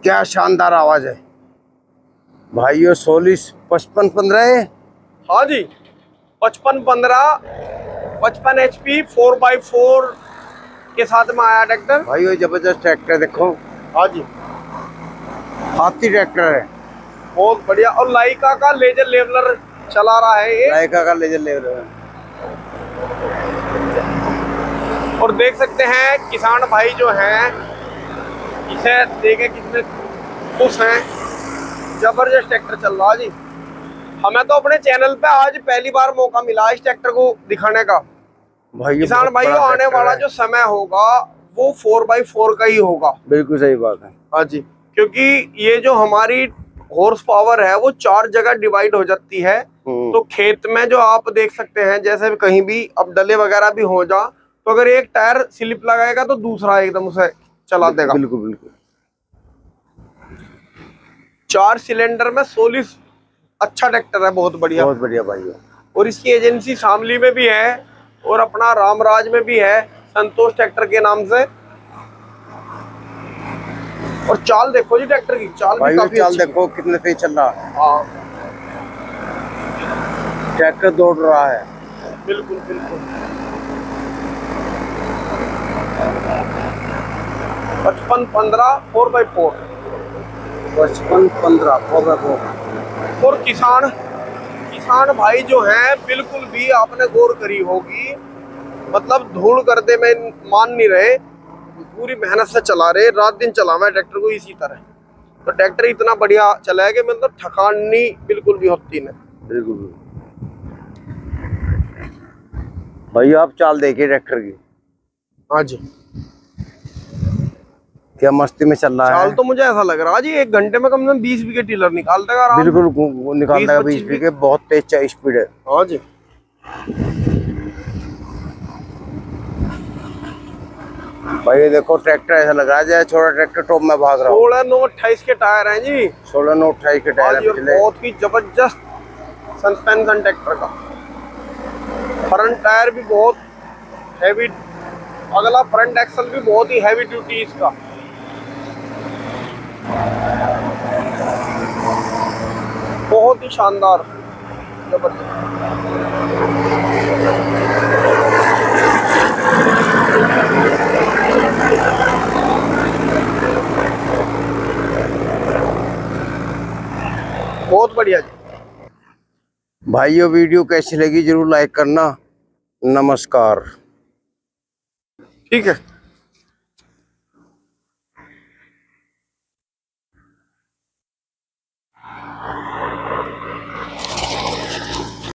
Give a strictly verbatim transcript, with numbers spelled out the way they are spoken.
क्या शानदार आवाज है भाइयों। सोलिस पचपन पंद्रह है। हाँ जी, पचपन पंद्रह पचपन H P four by four के साथ में आया ट्रैक्टर। भाइयों जबरदस्त ट्रैक्टर देखो। हाँ जी, हाथी ट्रैक्टर है, बहुत बढ़िया। और लाइका का लेजर लेवलर चला रहा है ये। लाइका का लेजर लेवलर है। और देख सकते हैं किसान भाई जो हैं, इसे देखे कितने खुश हैं। जबरदस्त ट्रैक्टर चल रहा है जी। हमें तो अपने चैनल पे आज पहली बार मौका मिला इस ट्रैक्टर को दिखाने का। किसान भाइयों, आने वाला जो समय होगा वो फोर बाई फोर का ही होगा। बिल्कुल सही बात है। हाँ जी, क्योंकि ये जो हमारी हॉर्स पावर है वो चार जगह डिवाइड हो जाती है। तो खेत में जो आप देख सकते हैं, जैसे कहीं भी अब डले वगैरह भी हो जा, तो अगर एक टायर स्लिप लगाएगा तो दूसरा एकदम उसे चला देगा। बिल्कुल बिल्कुल। चार सिलेंडर में सोलिस अच्छा ट्रैक्टर है, बहुत बढ़िया, बहुत बढ़िया भाई। और इसकी एजेंसी शामली में भी है और अपना रामराज में भी है, संतोष ट्रैक्टर के नाम से। और चाल देखो जी ट्रैक्टर की, चाल भी काफी चाल अच्छी देखो कितने तेज चल रहा है। हाँ, ट्रैक्टर दौड़ रहा है। बिल्कुल बिल्कुल। पचपन पंद्रह फोर बाई फोर पचपन पंद्रह फोर बाई फोर। और किसान किसान भाई जो हैं बिल्कुल भी आपने गौर करी होगी, मतलब धूल गर्दे में मान नहीं रहे, पूरी मेहनत से चला रहे, रात दिन चला हुआ है ट्रैक्टर को इसी तरह। तो ट्रैक्टर इतना बढ़िया चला है कि मतलब थकान नहीं बिल्कुल भी होती नहीं। बिल्कुल भैया, आप चाल देखिए ट्रैक्टर की। हाँ जी, क्या मस्ती में चल रहा है। चाल तो मुझे ऐसा लग रहा है जी एक घंटे में कम से कम बीस बीघे टीलर निकाल देगा। बिल्कुल निकाल देगा बीस बीघे, बहुत तेज स्पीड है। हाँ जी, भाई ये देखो ट्रैक्टर ऐसा लग रहा है जैसे छोटा ट्रैक्टर टॉप में भाग रहा है। सोलह नौ अट्ठाईस के टायर हैं जी। सोलह नौ अट्ठाईस के टायर हैं। बहुत ही जबरदस्त सस्पेंशन ट्रैक्टर का। फ्रंट टायर भी बहुत हैवी, अगला फ्रंट एक्सल भी बहुत ही हैवी ड्यूटी इसका। बहुत ही शानदार, जबरदस्त। बहुत बढ़िया जी। भाइयों वीडियो कैसी लगी जरूर लाइक करना। नमस्कार। ठीक है।